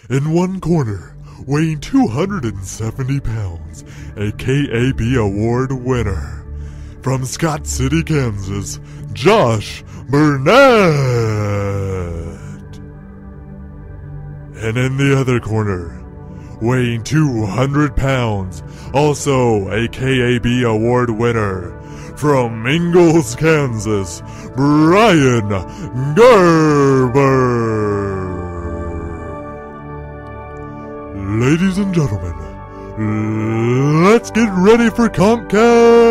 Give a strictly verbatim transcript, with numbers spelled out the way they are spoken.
In one corner, weighing two hundred seventy pounds, a K A B award winner. From Scott City, Kansas, Josh Burnett. And in the other corner, weighing two hundred pounds, also a K A B award winner, from Ingalls, Kansas, Brian Gerber. Ladies and gentlemen, let's get ready for KonqKast.